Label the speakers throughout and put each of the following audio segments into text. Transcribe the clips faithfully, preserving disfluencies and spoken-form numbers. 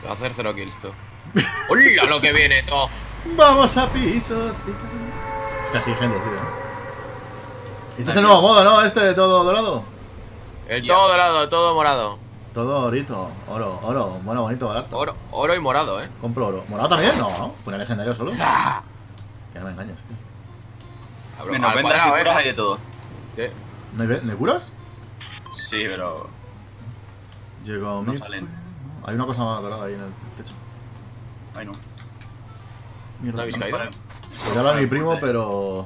Speaker 1: Va a hacer cero kills, tú. ¡Hola lo que viene, todo!
Speaker 2: Vamos a pisos. Hostia, sí, gente, sí, ¿eh? Este es el nuevo modo, ¿no? Este de todo dorado.
Speaker 1: El todo dorado, todo morado.
Speaker 2: Todo orito. Oro, oro. Bueno, bonito, barato.
Speaker 1: Oro, oro y morado, ¿eh?
Speaker 2: Compro oro. ¿Morado también? No, ¿no? Pone legendario solo.
Speaker 1: ¡Ah!
Speaker 2: Que no me engañes, tío.
Speaker 1: Cabrón,
Speaker 3: Menos
Speaker 1: al
Speaker 3: vendas y
Speaker 1: cuadrado,
Speaker 3: curas
Speaker 1: ¿eh?
Speaker 3: hay de todo.
Speaker 1: ¿Qué?
Speaker 2: ¿No hay, ve- ¿no hay curas?
Speaker 3: Sí, pero
Speaker 2: Llegó
Speaker 3: no
Speaker 2: mi...
Speaker 3: salen.
Speaker 2: Hay una cosa más dorada ahí en el techo.
Speaker 3: Ay, no.
Speaker 1: ¿No
Speaker 2: Mierda.
Speaker 1: habéis caído?
Speaker 3: Vale.
Speaker 2: Podría hablar a mi primo, pero...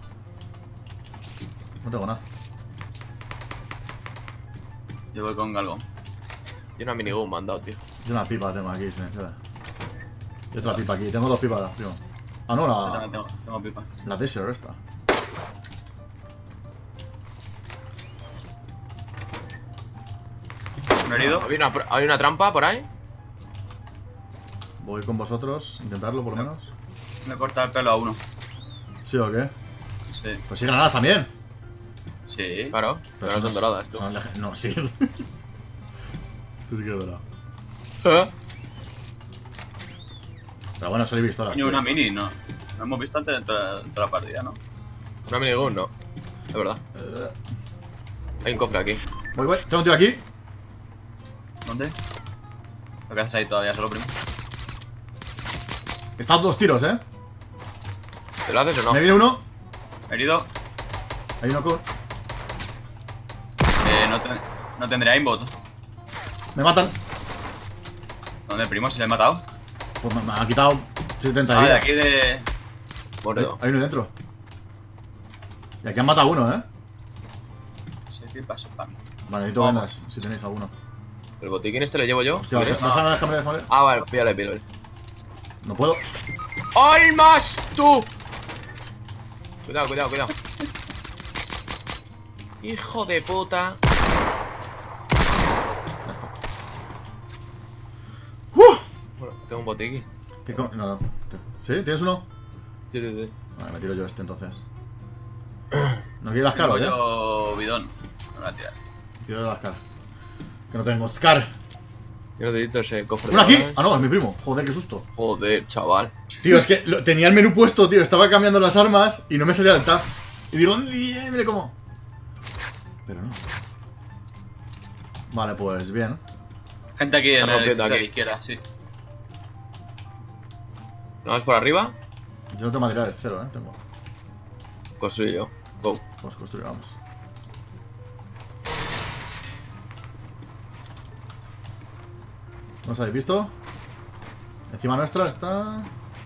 Speaker 2: No tengo nada.
Speaker 3: Yo voy con Galgo.
Speaker 1: Yo una minigun me han dado, tío.
Speaker 2: Yo una pipa tengo aquí, sí, espera. Y otra pipa aquí. Tengo dos pipas, tío. Ah, no,
Speaker 3: Yo
Speaker 2: la...
Speaker 3: también tengo, tengo pipa.
Speaker 2: La Desert esta.
Speaker 3: ¿Me he herido?
Speaker 1: ¿Hay una, ¿Hay una trampa por ahí?
Speaker 2: Voy con vosotros, intentarlo por lo menos.
Speaker 3: Me corta el pelo a uno.
Speaker 2: ¿Sí o qué?
Speaker 3: Sí.
Speaker 2: Pues sí, granadas también.
Speaker 3: Sí.
Speaker 1: Claro, pero no son doradas, tú.
Speaker 2: Son lege- No, sí. Tú sí que eres dorado.
Speaker 1: ¿Eh?
Speaker 2: Pero bueno, solo he visto las.
Speaker 3: Coño, una mini, no. Lo hemos visto antes de toda, toda la partida, ¿no?
Speaker 1: Una minigun, no. Es verdad.
Speaker 2: Eh,
Speaker 1: Hay un cofre aquí.
Speaker 2: Voy, voy. Tengo un tío aquí.
Speaker 3: ¿Dónde? ¿Lo que haces ahí todavía solo, primo?
Speaker 2: He estado dos tiros, eh.
Speaker 1: ¿Te lo haces o no?
Speaker 2: Me viene uno.
Speaker 3: ¿Herido?
Speaker 2: Hay uno con.
Speaker 3: Eh, no, ten- no tendré aimbot.
Speaker 2: Me matan.
Speaker 3: ¿Dónde, primo? ¿Se le he matado?
Speaker 2: Pues me, me ha quitado setenta
Speaker 3: Ah,
Speaker 2: de
Speaker 3: de
Speaker 2: vida.
Speaker 3: aquí de...
Speaker 2: Hay,
Speaker 1: Muerto.
Speaker 2: hay uno dentro. Y aquí han matado a uno, eh.
Speaker 3: Sí, sí, paso, pan.
Speaker 2: Vale, necesito
Speaker 3: Vamos.
Speaker 2: vendas, si tenéis alguno.
Speaker 1: ¿El botiquín este le llevo yo?
Speaker 2: Hostia,
Speaker 1: ¿Quieres?
Speaker 2: déjame, déjame, déjame.
Speaker 1: Ah, vale, pídale, pídale.
Speaker 2: No puedo.
Speaker 1: ¡Almas, tú! Cuidado, cuidado, cuidado. Hijo de puta.
Speaker 2: Ya está.
Speaker 1: Bueno, tengo un botiquín.
Speaker 2: ¿Qué co- No, no. ¿Sí? ¿Tienes uno?
Speaker 1: Sí, sí, sí.
Speaker 2: Vale, me tiro yo este entonces. No quiero las caras,
Speaker 3: Tengo
Speaker 2: ¿eh?
Speaker 3: yo bidón. Me voy a tirar.
Speaker 2: Quiero las caras. Que no tengo Scar.
Speaker 1: Yo necesito ese cofre.
Speaker 2: ¡Uno aquí!
Speaker 1: ¿sabes?
Speaker 2: Ah, no, es mi primo. Joder, qué susto.
Speaker 1: Joder, chaval.
Speaker 2: Tío, es que lo- tenía el menú puesto, tío. Estaba cambiando las armas y no me salía el tab. Y digo, mire cómo. Pero no. Vale, pues bien.
Speaker 3: Gente aquí en
Speaker 1: Está
Speaker 3: el
Speaker 1: rompiendo
Speaker 3: edificio de la
Speaker 1: aquí.
Speaker 3: izquierda, sí.
Speaker 1: ¿No vas por arriba?
Speaker 2: Yo no tengo materiales, cero, ¿eh? Tengo.
Speaker 1: Construyo yo. Go.
Speaker 2: Pues construyamos. ¿No os habéis visto? Encima nuestra está...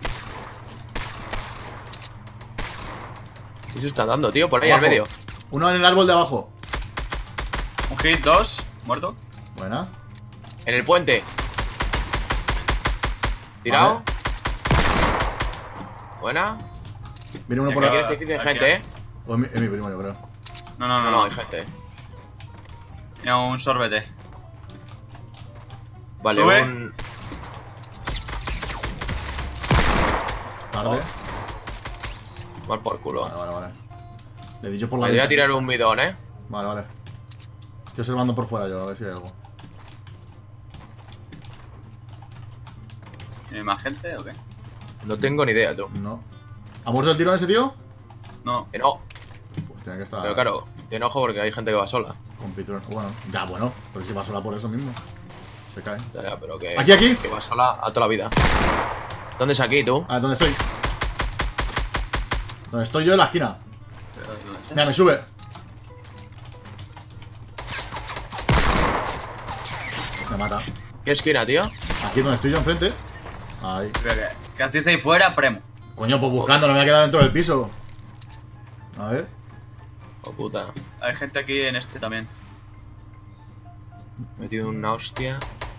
Speaker 1: ¿Qué se está dando, tío? Por ahí
Speaker 2: Abajo.
Speaker 1: al medio.
Speaker 2: Uno en el árbol de abajo.
Speaker 3: Un hit, dos, muerto.
Speaker 2: Buena.
Speaker 1: En el puente. Tirado.
Speaker 2: Vale.
Speaker 1: Buena.
Speaker 2: Viene uno
Speaker 3: Ya
Speaker 2: por
Speaker 3: que
Speaker 2: ahí.
Speaker 1: Aquí este hay gente, eh.
Speaker 2: O es mi, es mi primo, yo creo.
Speaker 3: No, no,
Speaker 1: No,
Speaker 3: no,
Speaker 1: no,
Speaker 3: no.
Speaker 1: hay gente, eh.
Speaker 3: Mira, un sorbete.
Speaker 1: Vale,
Speaker 3: Sube.
Speaker 1: un.
Speaker 2: Tarde.
Speaker 1: Mal por culo.
Speaker 2: Vale, vale, vale. Le di yo por la
Speaker 1: Me voy a
Speaker 2: ventana.
Speaker 1: tirar un bidón, eh.
Speaker 2: Vale, vale. Estoy observando por fuera yo, a ver si hay algo.
Speaker 3: ¿Hay más gente o qué?
Speaker 1: No tengo ni idea, tú.
Speaker 2: No. ¿Ha muerto el tiro en ese tío?
Speaker 3: No.
Speaker 1: Que no.
Speaker 2: Pues tiene que estar
Speaker 1: Pero claro, te enojo porque hay gente que va sola.
Speaker 2: con pitrón. Bueno, ya bueno, pero si va sola por eso mismo. Se cae.
Speaker 1: Ya, ya, pero que.
Speaker 2: ¿Aquí, aquí?
Speaker 1: Que va sola a toda la vida. ¿Dónde es aquí, tú?
Speaker 2: Ah, ¿dónde estoy? Donde estoy yo en la esquina.
Speaker 3: Pero, ¿dónde estás?
Speaker 2: Mira, me sube. Me mata.
Speaker 1: ¿Qué esquina, tío?
Speaker 2: Aquí donde estoy yo enfrente. Ahí.
Speaker 3: Creo que, que así estáis fuera, premo.
Speaker 2: Coño, pues buscando, no me voy a quedar dentro del piso. A ver.
Speaker 1: Oh, puta.
Speaker 3: Hay gente aquí en este también.
Speaker 1: Me he metido una hostia.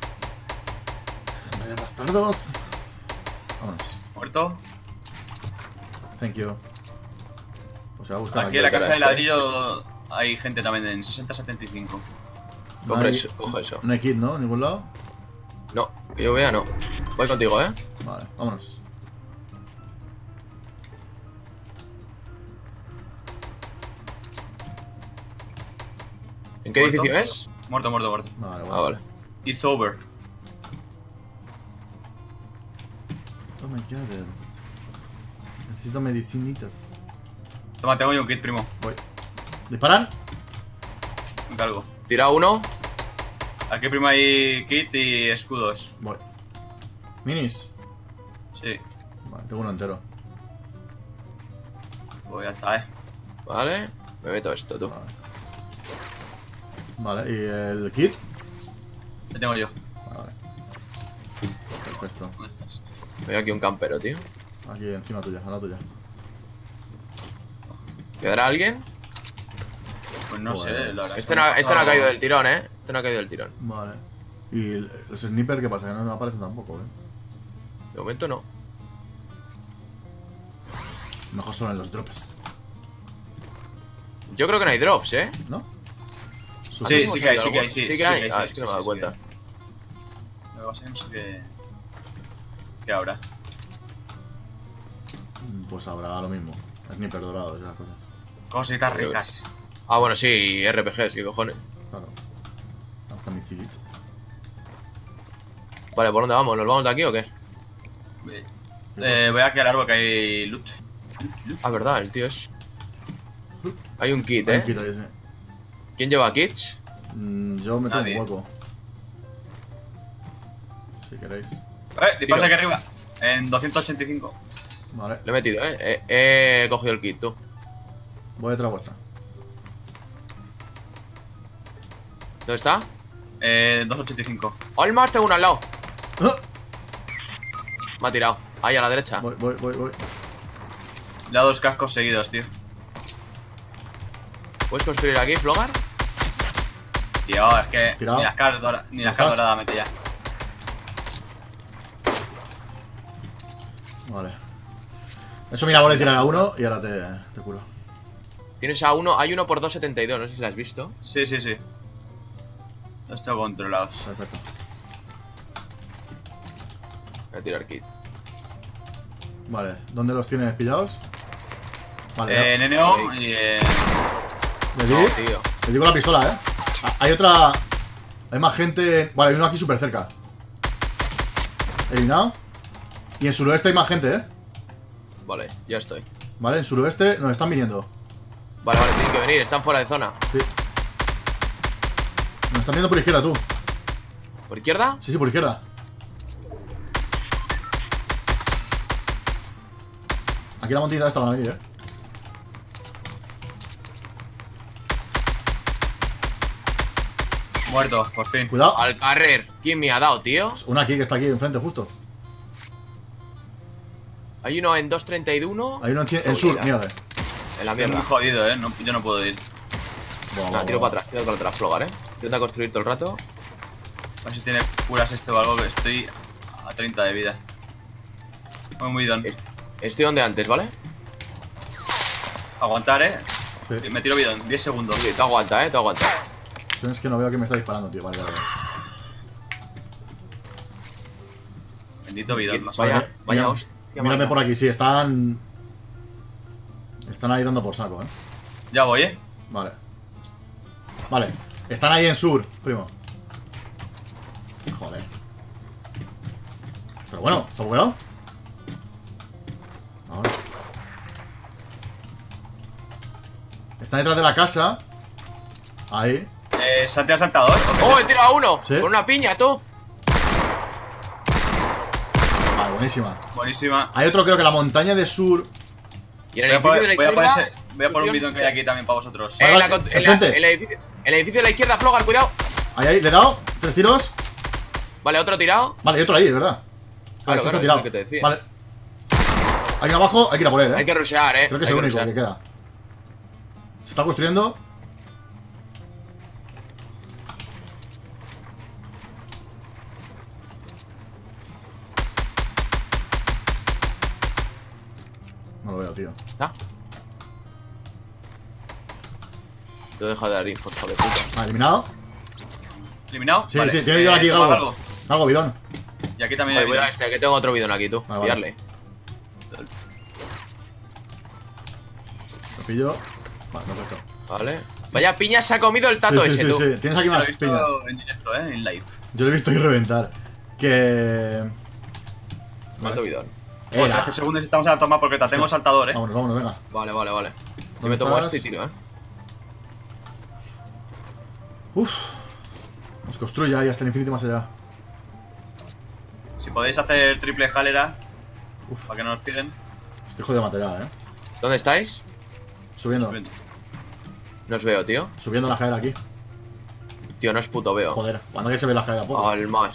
Speaker 2: Vaya bastardos. Vámonos.
Speaker 3: Muerto.
Speaker 2: Thank you. Pues se va a buscar
Speaker 3: Aquí en la
Speaker 1: cara
Speaker 3: casa de
Speaker 1: este.
Speaker 3: ladrillo hay gente también en sesenta setenta y cinco.
Speaker 2: No
Speaker 1: Coge
Speaker 2: hay,
Speaker 1: eso, coge eso.
Speaker 2: no hay kit, ¿no? En ningún lado.
Speaker 1: No, que yo vea, no. Voy contigo, eh.
Speaker 2: Vale, vámonos.
Speaker 1: ¿En qué
Speaker 3: ¿Muerto?
Speaker 1: edificio es?
Speaker 3: Muerto, muerto, muerto.
Speaker 2: Vale,
Speaker 1: Ah, vale.
Speaker 3: It's over.
Speaker 2: Oh my god. Necesito medicinitas.
Speaker 3: Toma, tengo yo un kit, primo.
Speaker 2: Voy. ¿Disparan?
Speaker 3: Me cargo.
Speaker 1: Tira uno.
Speaker 3: Aquí, primo, hay kit y escudos.
Speaker 2: Voy. ¿Minis?
Speaker 3: Sí.
Speaker 2: Vale, tengo uno entero.
Speaker 3: Pues ya está, eh.
Speaker 1: Vale. Me meto esto, tú.
Speaker 2: Vale. Vale, ¿y el kit?
Speaker 3: Lo tengo yo.
Speaker 2: Vale. Perfecto.
Speaker 3: ¿Dónde estás?
Speaker 1: Veo aquí un campero, tío.
Speaker 2: Aquí encima tuya, a la tuya.
Speaker 1: ¿Quedará alguien?
Speaker 3: Pues no
Speaker 2: Pues-
Speaker 3: sé, la verdad.
Speaker 1: Este no, ha- este no ha caído del tirón, eh. Este no ha caído del tirón.
Speaker 2: Vale. ¿Y el- los snipers qué pasa? Que no aparecen tampoco, eh.
Speaker 1: De momento no.
Speaker 2: Mejor son en los drops,
Speaker 1: Yo creo que no hay drops, eh.
Speaker 2: ¿no?
Speaker 3: Sí, sí que hay, sí que hay, sí.
Speaker 1: Sí que hay. Ah,
Speaker 3: sí,
Speaker 1: es que
Speaker 3: sí,
Speaker 1: no me he
Speaker 3: sí,
Speaker 1: dado
Speaker 3: sí,
Speaker 1: cuenta.
Speaker 3: sí. Lo que pasa es que no sé qué. ¿Qué habrá?
Speaker 2: Pues habrá lo mismo. Sniper dorado, esas cosas.
Speaker 3: Cositas ricas.
Speaker 1: Ah, bueno, sí, R P Gs, ¿qué cojones?
Speaker 2: Claro. Hasta misilitos.
Speaker 1: Vale, ¿por dónde vamos? ¿Nos vamos de aquí o qué?
Speaker 3: Eh, voy aquí al árbol que hay loot.
Speaker 1: Ah, verdad, el tío es... Hay un kit,
Speaker 2: Hay un
Speaker 1: eh.
Speaker 2: kit ahí, sí.
Speaker 1: ¿Quién lleva kits?
Speaker 2: Mm, yo me tengo
Speaker 3: Nadie.
Speaker 2: un hueco. Si queréis.
Speaker 3: Eh,
Speaker 1: Tiro.
Speaker 3: dispara aquí arriba. En doscientos ochenta y cinco.
Speaker 2: Vale.
Speaker 1: Le he metido, eh. He, he cogido el kit, tú.
Speaker 2: Voy detrás vuestra.
Speaker 1: ¿Dónde está?
Speaker 3: Eh, doscientos ochenta y cinco.
Speaker 1: ¡Olmas! Tengo uno al lado.
Speaker 2: ¡Ah!
Speaker 1: Me ha tirado. Ahí, a la derecha.
Speaker 2: Voy, voy, voy, voy.
Speaker 3: Le he dado dos cascos seguidos, tío.
Speaker 1: ¿Puedes construir aquí, Flogar?
Speaker 3: Tío, es que
Speaker 2: Tirado.
Speaker 3: ni las caras doradas, ni las
Speaker 2: ¿Estás?
Speaker 3: caras doradas mete ya.
Speaker 2: Vale. Eso mira, voy a tirar a uno y ahora te, te curo.
Speaker 1: Tienes a uno. Hay uno por dos setenta y dos, no sé si lo has visto.
Speaker 3: Sí, sí, sí. Los tengo controlados.
Speaker 2: Perfecto.
Speaker 1: Voy a tirar kit.
Speaker 2: Vale, ¿dónde los tienes pillados? Vale,
Speaker 3: Eh, en
Speaker 2: ya.
Speaker 3: N O y en...
Speaker 2: ¿Le di?
Speaker 1: No, tío.
Speaker 2: Le digo la pistola, eh. Ah, hay otra. Hay más gente. Vale, hay uno aquí súper cerca. Eliminado. Y en suroeste hay más gente, eh.
Speaker 1: Vale, ya estoy.
Speaker 2: Vale, en suroeste nos están viniendo.
Speaker 1: Vale, vale, tienen que venir. Están fuera de zona.
Speaker 2: Sí. Nos están viendo por izquierda, tú.
Speaker 1: ¿Por izquierda?
Speaker 2: Sí, sí, por izquierda. Aquí la montaña esta van a venir, eh.
Speaker 3: Muerto, por fin.
Speaker 2: Cuidado.
Speaker 1: Al carrer. ¿Quién me ha dado, tío?
Speaker 2: Una aquí que está aquí enfrente, justo.
Speaker 1: Hay uno en dos treinta y uno.
Speaker 2: Hay uno en, cien- en sur, mírale.
Speaker 1: En la
Speaker 3: Estoy muy
Speaker 1: mierda.
Speaker 3: jodido, eh. No, yo no puedo ir.
Speaker 2: Buah,
Speaker 1: Nah,
Speaker 2: buah,
Speaker 1: tiro
Speaker 2: buah.
Speaker 1: para atrás, tiro para atrás, Flogar, eh. Intenta construir todo el rato.
Speaker 3: A ver si tiene curas este o algo, que estoy a treinta de vida. Muy, muy don.
Speaker 1: Es- Estoy donde antes, ¿vale?
Speaker 3: Aguantar, eh.
Speaker 2: Sí.
Speaker 3: Me tiro bidón, diez segundos.
Speaker 1: Sí, te aguanta, eh, te aguanta.
Speaker 2: Es que no veo que me está disparando, tío. Vale, vale, vale.
Speaker 3: Bendito bidón, más
Speaker 1: Vaya,
Speaker 2: Vale,
Speaker 1: vaya
Speaker 2: mira-
Speaker 1: hostia.
Speaker 2: Mírame
Speaker 1: vaya.
Speaker 2: por aquí, sí, están. Están ahí dando por saco, eh.
Speaker 3: Ya voy, eh.
Speaker 2: Vale. Vale. Están ahí en sur, primo. Joder. Pero bueno, ¿está bugueado? Ahora. Están detrás de la casa. Ahí.
Speaker 3: Eh, se ha tirado saltador. ¿o qué es
Speaker 1: ¡Oh, he
Speaker 3: eso?
Speaker 1: tirado a uno!
Speaker 2: ¿Sí?
Speaker 1: Con una piña, tú.
Speaker 2: Vale, buenísima.
Speaker 3: Buenísima.
Speaker 2: Hay otro, creo que la montaña de sur.
Speaker 1: Y en
Speaker 3: Voy
Speaker 1: el
Speaker 3: a poner,
Speaker 1: edificio de la
Speaker 3: voy a poner,
Speaker 1: izquierda.
Speaker 3: ese- voy a poner un bidón que hay aquí también para vosotros.
Speaker 1: En, la,
Speaker 2: Vale,
Speaker 1: con- en, la-
Speaker 2: enfrente.
Speaker 1: en el edificio, en el edificio de la izquierda, Flogar, cuidado.
Speaker 2: Ahí, ahí, le he dado. Tres tiros.
Speaker 1: Vale, otro tirado.
Speaker 2: Vale, hay otro ahí, es verdad. Vale,
Speaker 1: Claro,
Speaker 2: se está
Speaker 1: claro,
Speaker 2: tirado.
Speaker 1: es lo que te decía.
Speaker 2: Vale. Hay uno abajo, hay que ir a por él, eh.
Speaker 1: Hay que rushear, eh.
Speaker 2: Creo que es
Speaker 1: Hay
Speaker 2: el único
Speaker 1: rushear.
Speaker 2: que queda. Se está construyendo. No lo veo, tío.
Speaker 1: ¿Está? Te he dejado de dar info, hijo de puta.
Speaker 2: Ah, eliminado.
Speaker 3: ¿Eliminado?
Speaker 2: Sí,
Speaker 3: Vale.
Speaker 2: sí, tiene bidón
Speaker 3: Eh,
Speaker 2: aquí,
Speaker 3: toma
Speaker 2: algo. Algo, bidón.
Speaker 3: Y aquí también
Speaker 1: Vale,
Speaker 3: hay
Speaker 1: voy a
Speaker 3: bidón.
Speaker 1: este, que tengo otro bidón aquí, tú.
Speaker 2: Vale, vale.
Speaker 1: Pillarle.
Speaker 2: Lo pillo. Vale, perfecto.
Speaker 1: Vale. Vaya piña se ha comido el
Speaker 2: Sí,
Speaker 1: tato
Speaker 2: sí,
Speaker 1: ese,
Speaker 2: sí,
Speaker 1: tú.
Speaker 2: sí. Tienes aquí
Speaker 3: Lo he
Speaker 2: más
Speaker 3: visto
Speaker 2: piñas.
Speaker 3: en directo, eh, en live.
Speaker 2: Yo lo he visto ahí reventar. Que.
Speaker 1: Cuánto
Speaker 2: Vale.
Speaker 1: bidón.
Speaker 2: Eh,
Speaker 3: Por
Speaker 2: la-
Speaker 3: trece segundos y estamos a la toma porque te tengo saltador, eh.
Speaker 2: Vámonos, vámonos, venga.
Speaker 1: Vale, vale, vale. Yo
Speaker 2: ¿Dónde
Speaker 1: me tomo
Speaker 2: estás?
Speaker 1: este y tiro, eh.
Speaker 2: Uf. Nos construye ahí hasta el infinito y más allá.
Speaker 3: Si podéis hacer triple escalera,
Speaker 2: Uf.
Speaker 3: para que no nos tiren.
Speaker 2: Estoy jodido de material, eh.
Speaker 1: ¿Dónde estáis?
Speaker 2: Subiendo.
Speaker 3: Subiendo.
Speaker 1: No os veo, tío.
Speaker 2: Subiendo la escalera aquí.
Speaker 1: Tío, no es puto veo.
Speaker 2: Joder, cuando que se ve la escalera poco.
Speaker 1: Al más.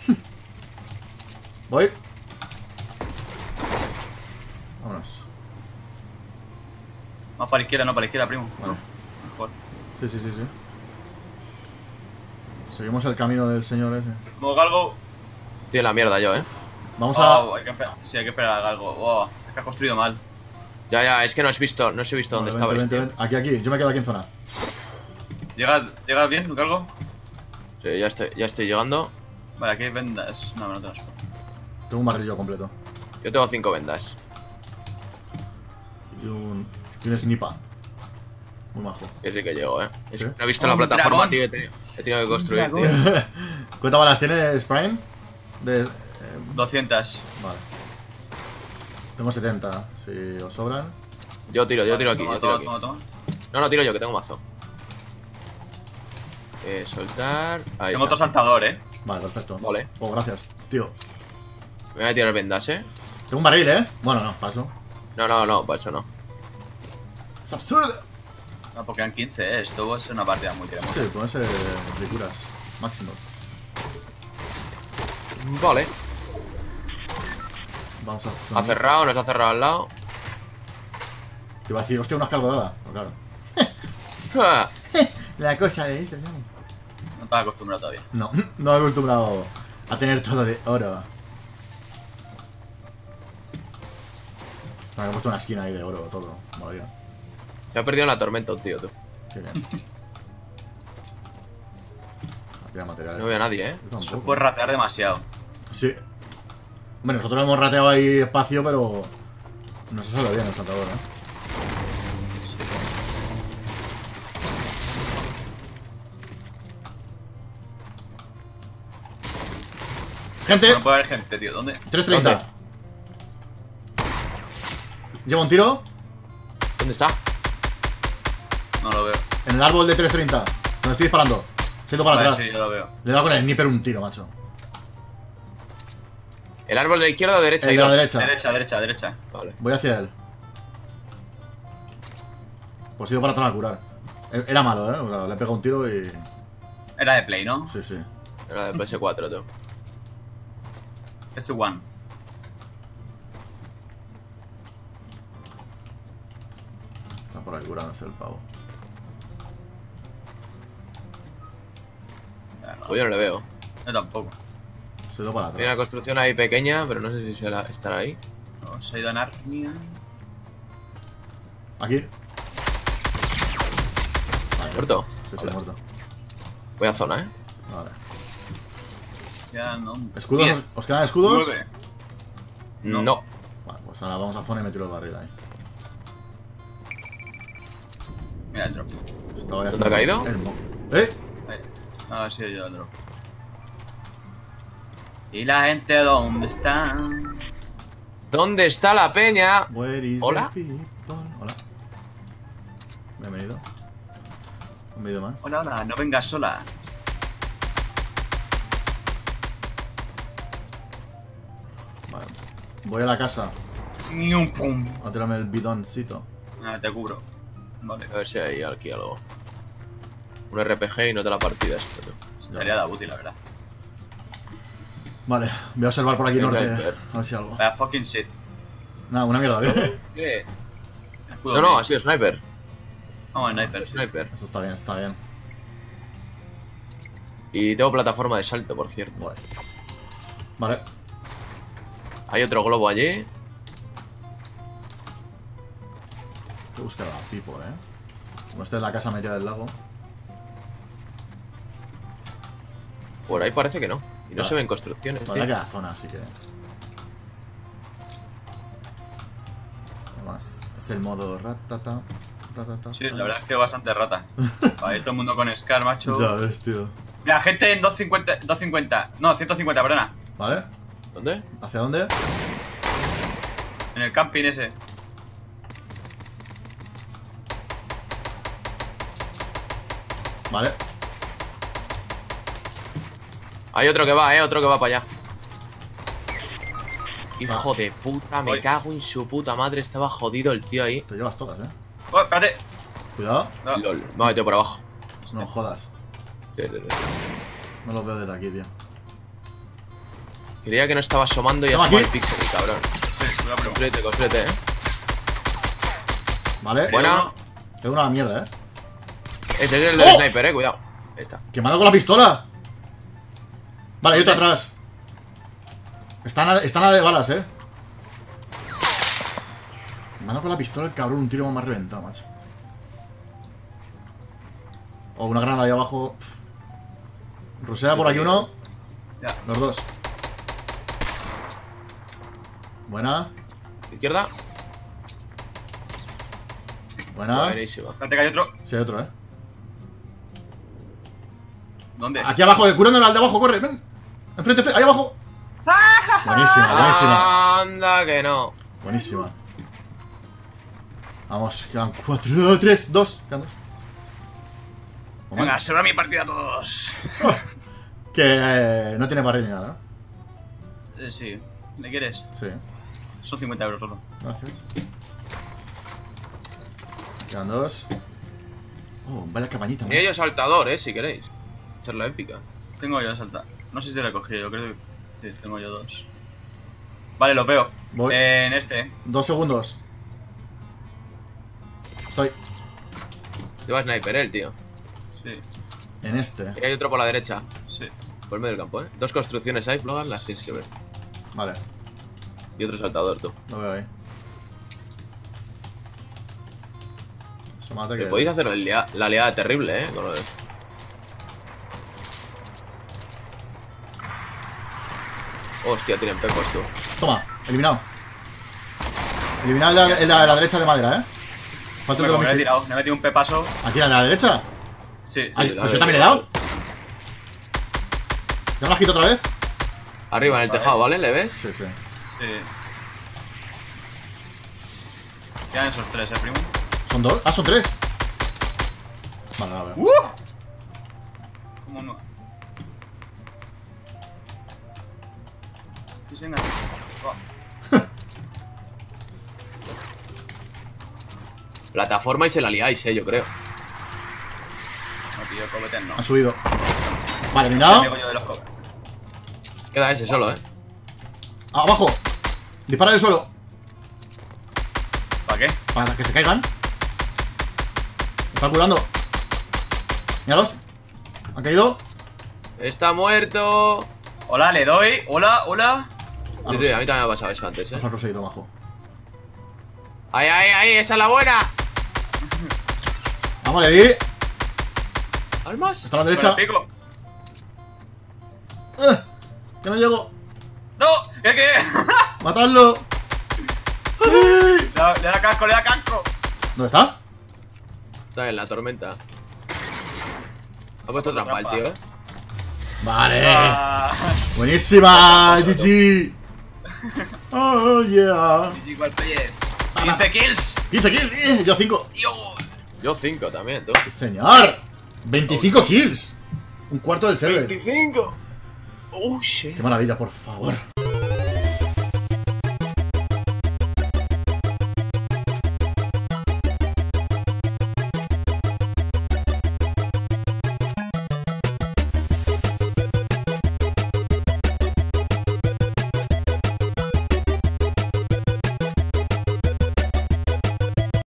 Speaker 2: Voy. Vámonos.
Speaker 3: Más para la izquierda, no para la izquierda, primo.
Speaker 2: Vale.
Speaker 3: Mejor.
Speaker 2: Sí, sí, sí, sí. Seguimos el camino del señor ese.
Speaker 3: Como galgo.
Speaker 1: Tío, la mierda yo, eh.
Speaker 2: Vamos a...
Speaker 3: Oh, hay que esperar. Sí, hay que esperar a galgo. Oh, es que has construido mal.
Speaker 1: Ya, ya, es que no has visto, no os he visto
Speaker 2: Vale,
Speaker 1: dónde
Speaker 2: vente,
Speaker 1: estabais.
Speaker 2: vente, vente. Aquí, aquí. Yo me quedo aquí en zona.
Speaker 3: ¿Llegas, ¿Llegas bien, galgo?
Speaker 1: tío. Sí, ya estoy, ya estoy llegando.
Speaker 3: Vale, aquí hay vendas. No, no tenemos.
Speaker 2: Tengo un barrillo completo.
Speaker 1: Yo tengo cinco vendas.
Speaker 2: Y un... Y un snipa. Muy majo.
Speaker 1: Que sí que llego, eh. Es
Speaker 2: ¿Sí?
Speaker 1: que no he visto
Speaker 3: ¡Un
Speaker 1: la plataforma,
Speaker 3: dragón!
Speaker 1: tío. He tenido, he tenido que construir,
Speaker 3: dragón!
Speaker 1: tío.
Speaker 2: ¿Cuántas balas tienes, Prime? De... eh,
Speaker 3: doscientas.
Speaker 2: Vale. Tengo setenta, si os sobran.
Speaker 1: Yo tiro, yo tiro aquí,
Speaker 3: Toma,
Speaker 1: yo tiro
Speaker 3: toma,
Speaker 1: aquí.
Speaker 3: toma, toma.
Speaker 1: No, no, tiro yo, que tengo mazo. Eh, soltar. Ahí
Speaker 3: Tengo
Speaker 1: está.
Speaker 3: otro saltador, eh.
Speaker 2: Vale, perfecto.
Speaker 1: Vale.
Speaker 2: Oh, gracias, tío.
Speaker 1: Me voy a tirar vendas, eh.
Speaker 2: Tengo un barril, ¿eh? Bueno, no, paso.
Speaker 1: No, no, no, para eso no.
Speaker 2: ¡Es absurdo!
Speaker 3: No, porque eran quince, eh. Esto va a ser una partida muy cremosa.
Speaker 2: Sí, con ese ridiculas. Máximo.
Speaker 1: Vale.
Speaker 2: Vamos a...
Speaker 1: Ha cerrado, nos ha cerrado al lado.
Speaker 2: Te iba a decir, hostia, una escala dorada. Pero claro.
Speaker 1: Ah,
Speaker 2: La cosa de eso, ¿no?
Speaker 3: No estás acostumbrado todavía.
Speaker 2: No, no he acostumbrado a tener todo de oro. Me he puesto una esquina ahí de oro, todo. Maravilla.
Speaker 1: Se ha perdido en la tormenta un tío, tú.
Speaker 2: Qué bien. Aquí hay materiales.
Speaker 1: No veo a nadie, eh.
Speaker 2: Yo tampoco.
Speaker 3: Eso puede ratear demasiado.
Speaker 2: Sí. Bueno, nosotros hemos rateado ahí espacio, pero no se sale bien el saltador, ¿eh?
Speaker 3: Sí.
Speaker 2: ¡Gente!
Speaker 3: No puede haber gente, tío. ¿Dónde?
Speaker 2: tres treinta.
Speaker 1: ¿Dónde?
Speaker 2: Lleva un tiro
Speaker 1: ¿Dónde está?
Speaker 3: No lo veo.
Speaker 2: en el árbol de tres treinta. Me estoy disparando. Se ha ido para
Speaker 3: Vale,
Speaker 2: atrás.
Speaker 3: sí, yo lo veo.
Speaker 2: Le he dado con el sniper un tiro, macho.
Speaker 1: ¿El árbol de la izquierda o derecha?
Speaker 2: El de la
Speaker 1: Ido?
Speaker 2: derecha.
Speaker 3: Derecha, derecha, derecha.
Speaker 1: Vale.
Speaker 2: Voy hacia él. Pues he ido para atrás a curar. E- Era malo, ¿eh? O sea, le he pegado un tiro y...
Speaker 3: Era de Play, ¿no?
Speaker 2: Sí, sí.
Speaker 1: Era de P S cuatro, tú.
Speaker 3: Este One.
Speaker 2: Está por ahí curándose el pavo.
Speaker 3: Ya, no,
Speaker 1: Pues yo no le veo.
Speaker 3: yo tampoco.
Speaker 2: Se ha ido para
Speaker 1: Hay una
Speaker 2: atrás.
Speaker 1: construcción ahí pequeña, pero no sé si será, estará ahí.
Speaker 3: No, se ha ido a Narnia.
Speaker 2: Aquí. Vale.
Speaker 1: ¿Muerto?
Speaker 2: Sí, sí,
Speaker 1: Vale.
Speaker 2: muerto.
Speaker 1: Voy a zona, eh.
Speaker 2: Vale.
Speaker 3: Ya no.
Speaker 2: ¿Escudos?
Speaker 3: diez,
Speaker 2: ¿Os quedan escudos?
Speaker 3: nueve.
Speaker 1: No.
Speaker 3: No.
Speaker 2: Vale, pues ahora vamos a zona y me tiro el barril ahí.
Speaker 3: Mira el drop.
Speaker 2: Estaba ya
Speaker 1: ¿Dónde ha caído?
Speaker 2: el mo- ¿Eh?
Speaker 3: Ahí. No, ha sido yo el drop. ¿Y la gente dónde está?
Speaker 1: ¿Dónde está la peña?
Speaker 2: Where is
Speaker 1: Hola.
Speaker 2: the people? Hola. Bienvenido. Un vídeo más.
Speaker 3: Hola, hola, no vengas sola.
Speaker 2: Vale. Voy a la casa
Speaker 3: Ni un pum.
Speaker 2: a tirarme el bidoncito.
Speaker 3: Ah, te cubro. Vale.
Speaker 1: A ver si hay aquí algo. Un R P G y no te la partida esto, tú.
Speaker 3: Estaría de útil, la verdad.
Speaker 2: Vale, voy a observar por aquí
Speaker 1: Venga,
Speaker 2: norte.
Speaker 1: Sniper.
Speaker 2: A ver si algo.
Speaker 3: Vaya fucking shit.
Speaker 2: Nada, una mierda, ¿eh?
Speaker 1: ¿Qué?
Speaker 3: Escudo
Speaker 1: No, no,
Speaker 3: mío.
Speaker 1: ha sido sniper.
Speaker 3: Vamos, sniper. sí.
Speaker 1: Sniper.
Speaker 2: Eso está bien, está bien.
Speaker 1: Y tengo plataforma de salto, por cierto.
Speaker 2: Vale. Vale.
Speaker 1: Hay otro globo allí.
Speaker 2: Hay que buscar a people, ¿eh? Como esté en la casa metida del lago.
Speaker 1: Por ahí parece que no. Y no
Speaker 2: Vale.
Speaker 1: se ven construcciones,
Speaker 2: Todavía
Speaker 1: tío.
Speaker 2: queda zona, así que... Además, es el modo ratata, ratata.
Speaker 3: Sí, la verdad es que bastante rata. Para ir todo el mundo con Scar, macho.
Speaker 2: Ya ves, tío.
Speaker 3: Mira, gente en doscientos cincuenta, doscientos cincuenta. No, ciento cincuenta, perdona.
Speaker 2: ¿Vale?
Speaker 1: ¿Dónde?
Speaker 2: ¿Hacia dónde?
Speaker 3: En el camping ese.
Speaker 2: Vale.
Speaker 1: Hay otro que va, eh, otro que va para allá. Hijo
Speaker 2: Ah.
Speaker 1: de puta, me
Speaker 3: Voy.
Speaker 1: cago en su puta madre. Estaba jodido el tío ahí.
Speaker 2: Te llevas todas, eh.
Speaker 3: Oh, espérate.
Speaker 2: Cuidado.
Speaker 3: No.
Speaker 1: Lol. Me ha metido por abajo.
Speaker 2: No jodas.
Speaker 1: Sí, sí, sí.
Speaker 2: No lo veo desde aquí, tío.
Speaker 1: Creía que no estaba asomando y
Speaker 2: Toma
Speaker 1: asoma
Speaker 2: aquí.
Speaker 1: el pixel, el cabrón.
Speaker 3: Sí, cuidado, primo.
Speaker 1: Construyete, construyete, eh.
Speaker 2: Vale.
Speaker 1: Buena.
Speaker 2: Tengo una mierda, eh.
Speaker 1: Ese es el del
Speaker 2: ¡Oh!
Speaker 1: sniper, eh, cuidado. Ahí está.
Speaker 2: ¡Que me ha dado con la pistola! Vale, hay otro atrás. Están a, están a de balas, eh. Me ha dado con la pistola el cabrón, un tiro más reventado, macho. O una granada ahí abajo. Pff. Rusea por aquí uno.
Speaker 3: Ya.
Speaker 2: Los dos. Buena.
Speaker 1: Izquierda.
Speaker 2: Buena.
Speaker 1: Buenísima.
Speaker 3: Espérate que hay otro.
Speaker 2: Sí, hay otro, eh.
Speaker 3: ¿Dónde?
Speaker 2: Aquí abajo, curando al de abajo, corre, ven. Enfrente, enfrente, ahí abajo. Buenísima, buenísima.
Speaker 1: Anda que no.
Speaker 2: Buenísima. Vamos, quedan cuatro, tres, dos. Quedan dos. Vamos.
Speaker 3: Venga, se va mi partida a todos.
Speaker 2: Que eh, no tiene barril ni nada, ¿no?
Speaker 3: Eh, sí. ¿Le quieres?
Speaker 2: Sí,
Speaker 3: Son cincuenta euros solo.
Speaker 2: gracias. Quedan dos. Oh, vaya cabañita,
Speaker 1: Tenía
Speaker 2: macho.
Speaker 1: yo saltador, eh, si queréis. Hacerla épica.
Speaker 3: Tengo yo salta. No sé si te lo he cogido, yo creo que. Sí, tengo yo dos. Vale, lo veo.
Speaker 2: Voy.
Speaker 3: Eh, en este.
Speaker 2: Dos segundos. Estoy
Speaker 1: Lleva sniper, eh, el tío.
Speaker 3: Sí,
Speaker 2: en este.
Speaker 1: Y hay otro por la derecha.
Speaker 3: sí.
Speaker 1: Por el medio del campo, eh. Dos construcciones ahí, Flogan, las tienes que ver.
Speaker 2: Vale,
Speaker 1: Y otro saltador, tú.
Speaker 2: lo veo ahí. Eso mata
Speaker 1: Que
Speaker 2: que...
Speaker 1: podéis hacer el lia- la liada terrible, eh. Con lo de... Hostia, tienen pecos, tú.
Speaker 2: Toma, eliminado. Eliminado el de, la- el de la derecha de madera, eh. Falta el de
Speaker 3: Hombre,
Speaker 2: los
Speaker 3: como me he
Speaker 2: misiles.
Speaker 3: tirado, me he metido un pepazo.
Speaker 2: Aquí, la de la derecha.
Speaker 3: Sí, sí.
Speaker 2: Ay,
Speaker 1: la
Speaker 2: pues yo
Speaker 1: de-
Speaker 2: también le he dado. ¿Ya me las quito otra vez?
Speaker 1: Arriba en el
Speaker 3: Vale.
Speaker 1: tejado, ¿vale? ¿Le ves?
Speaker 2: Sí, sí.
Speaker 3: sí. Quedan esos tres, eh, primo.
Speaker 2: ¿Son dos? Ah, son tres. Vale, a ver.
Speaker 3: ¡Uh! ¿Cómo no? Sí, venga. Oh.
Speaker 1: Plataforma y se la liáis, eh, yo creo.
Speaker 3: No, tío, cobete no.
Speaker 2: Han subido. Vale,
Speaker 3: Sí,
Speaker 2: eliminado.
Speaker 3: amigo yo de los co-
Speaker 1: Queda ese solo, eh.
Speaker 2: Ah, abajo. Dispara del suelo.
Speaker 3: ¿Para qué?
Speaker 2: Para que se caigan. Me están curando. Míralos. Han caído.
Speaker 1: Está muerto.
Speaker 3: Hola, le doy. Hola, hola.
Speaker 2: Ah,
Speaker 1: Sí, sí, a mí también me ha pasado eso antes, eh.
Speaker 2: Nos han roseído abajo.
Speaker 1: ¡Ay, ay, ay! ¡Esa es la buena!
Speaker 2: Vamos, le di.
Speaker 1: ¿Almas?
Speaker 2: Está a la
Speaker 3: Con el
Speaker 2: derecha.
Speaker 3: pico.
Speaker 2: Eh, que no llego.
Speaker 3: ¡No! ¿Qué qué?
Speaker 2: ¡Matadlo! ¡Sí!
Speaker 3: Le da, le da casco, le da casco.
Speaker 2: ¿Dónde está?
Speaker 1: Está en la tormenta. Ha puesto
Speaker 3: Otra
Speaker 1: trampa el
Speaker 3: trampa.
Speaker 1: tío, eh.
Speaker 2: Vale.
Speaker 3: Ah,
Speaker 2: Buenísima. G G. Oh, yeah.
Speaker 3: igual oye. quince kills.
Speaker 2: quince kills. eh, Yo cinco.
Speaker 3: Dios.
Speaker 1: Yo cinco también, tú.
Speaker 2: ¡Sí, señor! veinticinco kills. Un cuarto del server.
Speaker 1: veinticinco. Oh, shit.
Speaker 2: Qué maravilla, por favor.